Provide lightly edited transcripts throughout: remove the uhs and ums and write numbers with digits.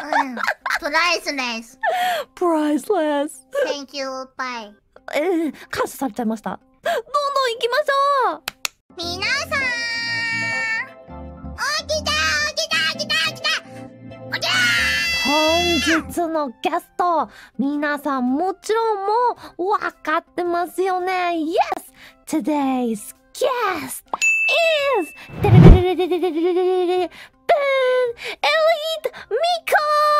プライスレス。 priceless。 Thank you, bye。 感謝されちゃいました。どんどん行きましょう。 皆さん、起きた本日のゲスト、皆さんもちろんもうわかってますよね。Yes! Today's guest is Boom! Elite Miko!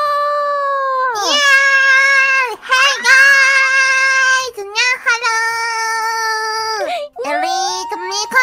Yeah! Hey guys! Hello! Elite Miko!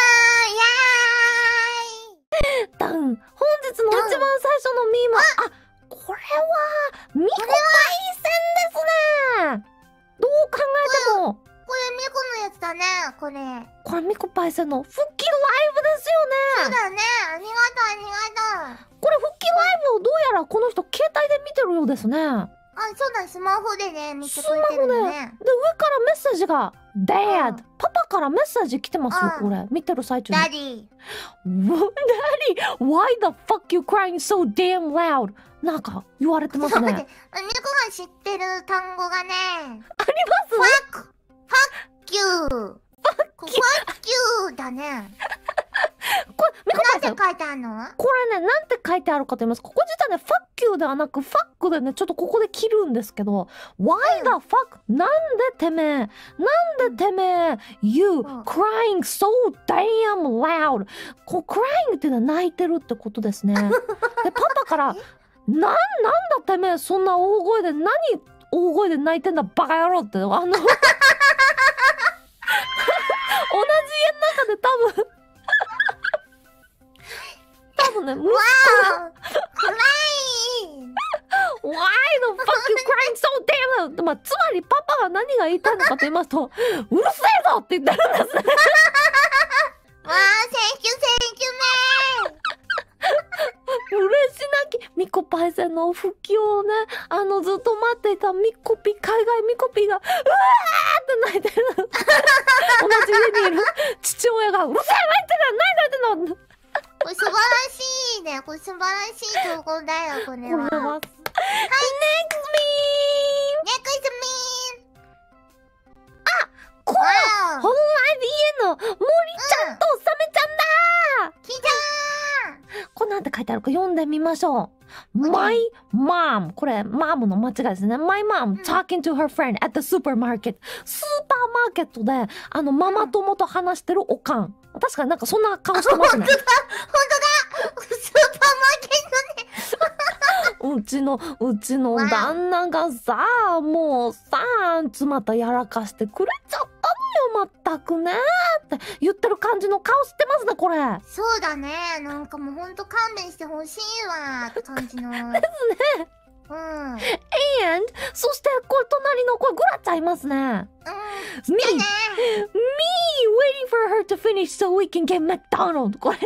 Yeah! 本日の一番最初のミーム、これはミコパイセンですね。どう考えてもこれミコのやつだね、これミコパイセンの復帰ライブですよね。 そうだね、ありがとう。 これ復帰ライブをどうやらこの人携帯で見てるようですね。 そうだ、スマホでね、見てくれてるのね。 で、上からメッセージが Dad、パパからメッセージ来てますよ、これ。見てる最中に。 Daddy、 Daddy, why the fuck you crying so damn loud? なんか言われてますね。 ミコが知ってる単語がね、 あります ？Fuck you だね。 これ、ミコパイセン、 なんて書いてあるの？ これね、なんて書いてあるかと言いますか、ここ自体ね、fuck you ではなく、fuck でね、ちょっとここで切るんですけど、why the fuck? なんでてめえ、you crying so damn loud? こう、crying っていうのは泣いてるってことですね。で、パパから、なんだてめえ、そんな大声で、大声で泣いてんだ、バカ野郎って、同じ家の中で多分ね、息子が Why the fuck you crying so damn loud? つまりパパが何が言いたいのかと言いますと、うるせえぞって言ってるんですね。 Thank you, man! 嬉し泣き、ミコパイセンの復帰をね、ずっと待っていた海外ミコピが、うわーって泣いてる。同じ家にいる父親が、うるせえ泣いてる。 これ素晴らしいね。これ素晴らしい投稿だよ、これは。 Next me! Next me! これ、ホンライブ家の森ちゃんとサメちゃんだー！来たー！これなんて書いてあるか読んでみましょう。My mom。これ、マームの間違いですね。My mom talking to her friend at the supermarket。スーパーマーケットで、ママ友と話してるおかん。確かになんかそんな顔してますね。 本当だスーパーマーケットねうちの旦那がさ、もうさ、またやらかしてくれちゃったのよ、まったくねって言ってる感じの顔してますね、これ。 そうだね。なんかもうほんと勘弁してほしいわって感じの。ですね。And そしてこれ隣のこれグラちゃんいますね。Me waiting for her to finish so we can get McDonald's。これ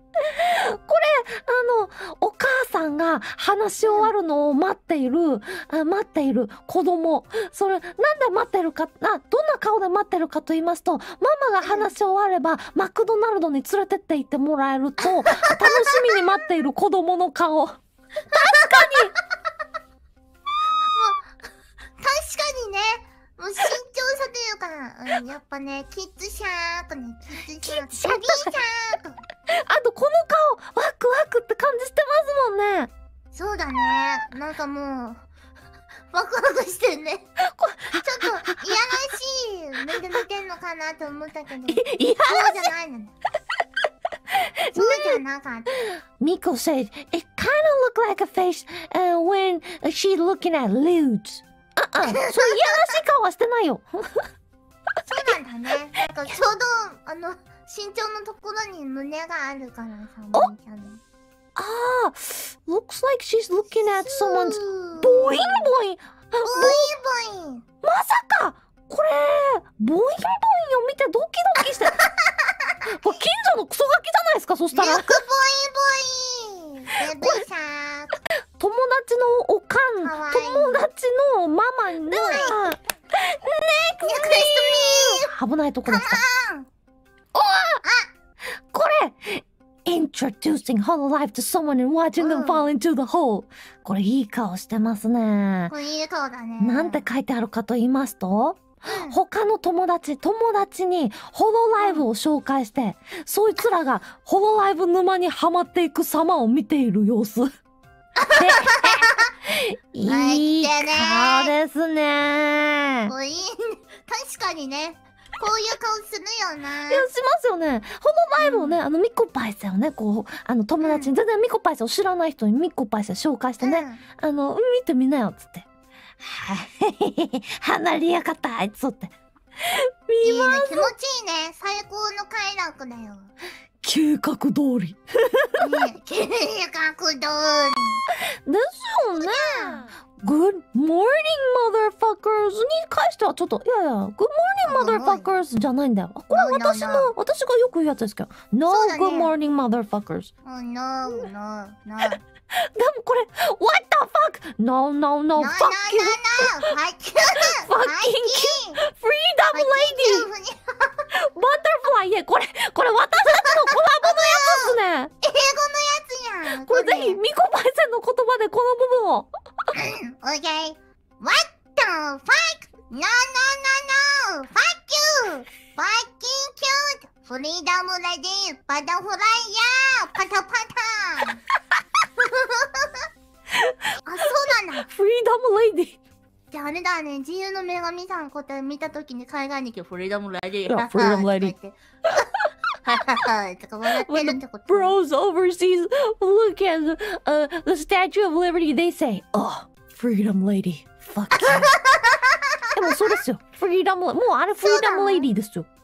お母さんが話し終わるのを待っている子供。それ、なんで待ってるか、どんな顔で待ってるかと言いますと、ママが話し終われば、マクドナルドに連れてって行ってもらえると、楽しみに待っている子供の顔。確かにね。もう身長差というか、やっぱね、キッズシャークね、キッズシャーク。 あとこの顔、ワクワクって感じしてますもんね。 そうだね。なんかもう、ワクワクしてるね。ちょっと、いやらしい目で見てんのかなと思ったけど、そうじゃないの。そうじゃなかった。 Miko said, it kind of looked like a face when she's looking at lewds. そういやらしい顔はしてないよ。 そうなんだね。なんかちょうど身長のところに胸があるからさ。 looks like she's looking at someone's boing boing。まさかこれボインボインを見てドキドキして。これ近所のクソガキじゃないですか、そしたら。 ルクボインボイン。ベビーシャーク。 友達のおかん、友達のママにね。危ないとこですか。これ、in introducing hololive to someone and watching them fall into the hole。これいい顔してますね。 これいい顔だね。 なんて書いてあるかと言いますと、他の友達にホロライブを紹介して、そいつらがホロライブ沼にはまっていく様を見ている様子。いい顔ですね。 確かにね。こういう顔するよな。 いや、しますよね。ホロライブをね、ミコパイセンをね、こう、友達に、全然ミコパイセンを知らない人にミコパイセン紹介してね、見てみなよ、つって。離れやがったあいつって。 いいね、気持ちいいね。最高の快楽だよ。 計画通り。 計画通り。 ですよね。Good morning, motherfuckers に関してはちょっと、いやいや、Good morning, motherfuckers じゃないんだよ。これ私がよく言うやつですけど。No, good morning, motherfuckers. No. でもこれ、What the fuck? No, no, no, fuck you. Fucking freedom lady. Butterfly. いや、これ私たちのコラボのやつっすね。 英語のやつやん。 これぜひ、ミコパイセンの言葉でこの部分を。 Okay. What the fuck? No, no, no, no. Fuck you. Fucking cute. Freedom lady. Butterfly や。パタパタ。あ、そうなんだ。 フリーダムレイディ。 じゃああれだね、自由の女神さんこうやって見たときに海外に来てフリーダムレディ。 いや、フリーダムレディ。 はい。とか笑ってるってこと。 Bros overseas look at the Statue of Liberty, they say, oh, freedom lady, fuck you. でもそうですよ。フリーダム、もうあれフリーダムレディですよ。